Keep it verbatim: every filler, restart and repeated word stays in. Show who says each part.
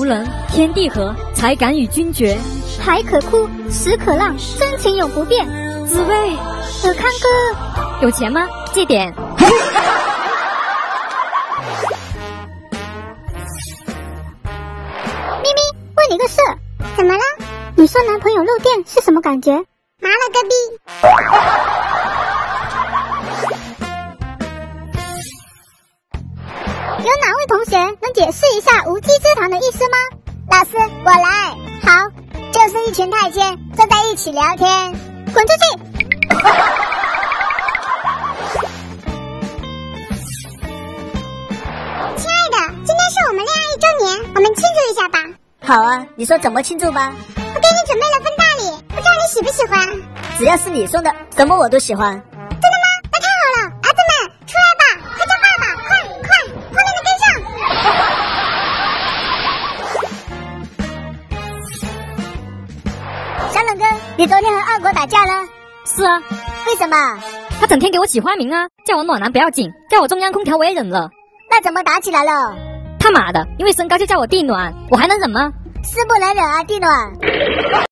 Speaker 1: 人，天地合，才敢与君绝。
Speaker 2: 海可枯，石可浪，真情永不变。
Speaker 1: 紫薇，
Speaker 2: 尔康哥，
Speaker 1: 有钱吗？借点。
Speaker 2: 咪咪，问你个事，怎么了？你说男朋友漏电是什么感觉？麻了个逼！有哪位同学能解释一下无稽之谈的意思吗？
Speaker 3: 老师，我来。
Speaker 2: 好，
Speaker 3: 就是一群太监坐在一起聊天。
Speaker 2: 滚出去！
Speaker 3: 亲爱的，今天是我们恋爱一周年，我们庆祝一下吧。
Speaker 4: 好啊，你说怎么庆祝吧？
Speaker 3: 我给你准备了份大礼，不知道你喜不喜欢？
Speaker 4: 只要是你送的，什么我都喜欢。
Speaker 3: 真的吗？那太好了，儿子们出来吧，快叫爸爸，快快，后面的跟
Speaker 4: 上。小冷哥，你昨天和二国打架了？
Speaker 1: 是啊。
Speaker 4: 为什么？
Speaker 1: 他整天给我起花名啊，叫我暖男不要紧，叫我中央空调我也忍了。
Speaker 4: 那怎么打起来了？
Speaker 1: 他妈的，因为身高就叫我地暖，我还能忍吗？
Speaker 4: 是不能忍啊，地暖。